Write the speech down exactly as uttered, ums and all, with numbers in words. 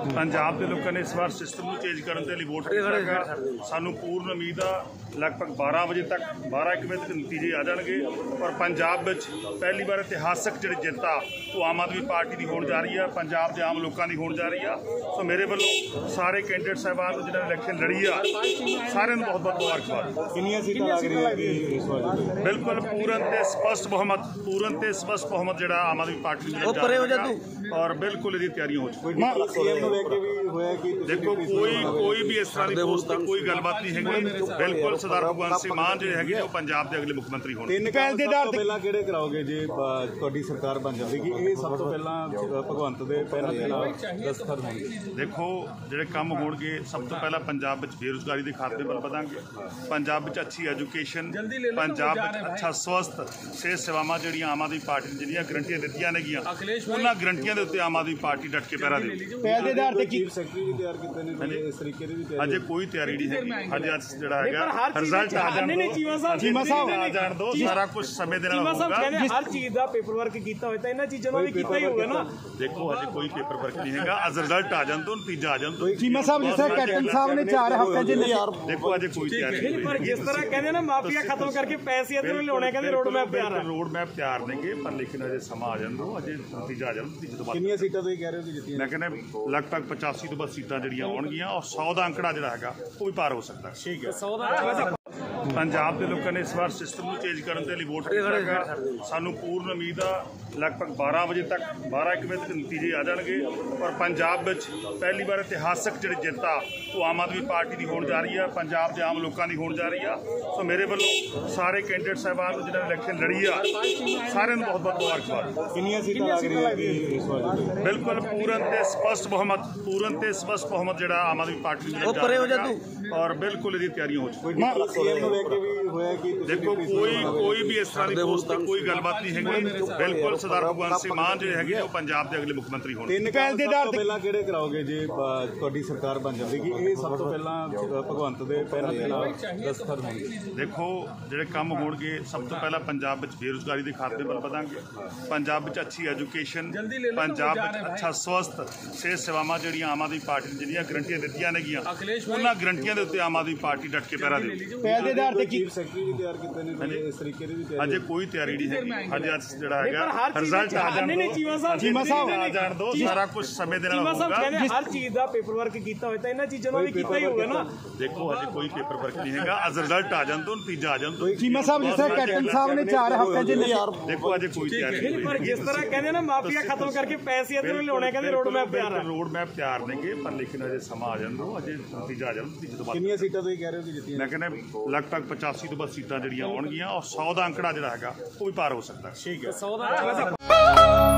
पंजाब के लोगों ने इस बार सिस्टम को चेंज करने के लिए वोट किया। सानू पूर्ण उम्मीद आ लगभग बारह बजे तक बारह एक बजे तक नतीजे आ जाएंगे और पंजाब में पहली बार इतिहासक जी जित आ वो आम आदमी पार्टी की होने जा रही है, पंजाब के आम लोगों की होने जा रही है। सो मेरे वालों सारे कैंडिडेट साहबान जिन्होंने इलैक्शन लड़ी आ सारे बहुत बहुत मुबारकबाद। बिल्कुल पूरन ते स्पष्ट बहुमत पूरन ते स्पष्ट बहुमत जो आम आदमी पार्टी और बिल्कुल इसकी तैयारी हो चुकी। देखो कोई कोई भी इस तरह की पोस्ट कोई गलबात नहीं है। बिल्कुल सरदार भगवंत सिंह मान जो है वो पंजाब के अगले मुख्यमंत्री होने। देखो जो काम होंगे सब तो पहला पंजाब में बेरोजगारी के खाते पर बढ़ांगे, पंजाब में अच्छी एजुकेशन, पंजाब में अच्छा स्वस्थ सेहत सेवावां जिहड़ियां आम आदमी पार्टी ने जिहड़ियां गारंटियां दित्तियां नेगियां उन्हां गारंटियां दे उत्ते आम आदमी पार्टी डट के पैरा देगी। अजे कोई तैयारी नहीं है, अजे जिहड़ा हैगा रिजल्ट आ जाण दो, सारा कुछ समय दे नाल होगा। हर चीज दा पेपर वर्क कीता होया तां इन्हां चीज़ां दा भी कीता ही होगा ना। देखो अजे कोई पेपर वर्क नहीं हैगा, अज रिजल्ट आ जाण दो, नतीजा आ जाण दो। चीमा साहब जिस तरह कैप्टन साहब ने चार हफ्ते च देखो अजे कोई तैयारी नहीं, पर जिस तरह कहंदे ना माफिया खत्म करके पैसे इधर लियाउने कहंदे रोड मैप तैयार है, रोड मैप तैयार नेगे पर लेकिन अजे समा आ जाण दो, अजे नतीजा आ जाण नतीजे तो बाद कितनी सीटां तुसीं कह रहे हो कि जित्तियां? मैं कहना लगभग पचासी तो बस सीटां जिहड़ियां आउणगीਆਂ और सौ का अंकड़ा जिहड़ा हैगा वो भी पार हो सकता है। ठीक है सौ का पंजाब के लोगों ने इस बार सिस्टम को चेंज करने के लिए वोट किया। सानू पूर्ण उम्मीद आ लगभग बारह बजे तक बारह एक बजे तक नतीजे आ जाएंगे और पंजाब में पहली बार इतिहासक जी जित आ वो आम आदमी पार्टी की होने जा रही है, पंजाब के आम लोगों की होने जा रही है। सो मेरे वालों सारे कैंडिडेट साहबान जिन्होंने इलैक्शन लड़ी आ सारे बहुत बहुत मुबारकबाद। बिल्कुल पूरन ते स्पष्ट बहुमत पूरन ते स्पष्ट बहुमत जो आम आदमी पार्टी ने और बिल्कुल इसकी तैयारी हो चुकी। देखो कोई कोई भी इस तरह की पोस्ट कोई गलबात नहीं है। बिल्कुल सरदार भगवंत सिंह मान जो है वो पंजाब के अगले मुख्यमंत्री होने। देखो जो काम होंगे सब तो पहला पंजाब में बेरोजगारी के खाते पर बढ़ांगे, पंजाब में अच्छी एजुकेशन, पंजाब में अच्छा स्वस्थ सेहत सेवावां जिहड़ियां आम आदमी पार्टी ने जिहड़ियां गारंटियां दित्तियां नेगियां उन्हां गारंटियां दे उत्ते आम आदमी पार्टी डट के पैरा देगी। अजे कोई तैयारी नहीं है, अजे जिहड़ा हैगा रिजल्ट आ जाण दो, चीमा साहब आ जाण दो, सारा कुछ समय दे नाल होगा। हर चीज दा पेपर वर्क कीता होया तां इन्हां चीज़ां दा भी कीता ही होगा ना। देखो अजे कोई पेपर वर्क नहीं हैगा, अज रिजल्ट आ जाण दो, नतीजा आ जाण दो। चीमा साहब जिस तरह कैप्टन साहब ने चार हफ्ते च देखो अजे कोई तैयारी नहीं, पर जिस तरह कहंदे ना माफिया खत्म करके पैसे इधर लियाउने कहंदे रोड मैप तैयार है, रोड मैप तैयार नेगे पर लेकिन अजे समा आ जाण दो, अजे नतीजा आ जाण नतीजे तो बाद कितनी सीटां तुसीं कह रहे हो कि जित्तियां? मैं कहना लगभग पचासी तो बस सीटां जिहड़ियां आउणगीਆਂ और सौ का अंकड़ा जिहड़ा हैगा वो भी पार हो सकता है। ठीक है सौ का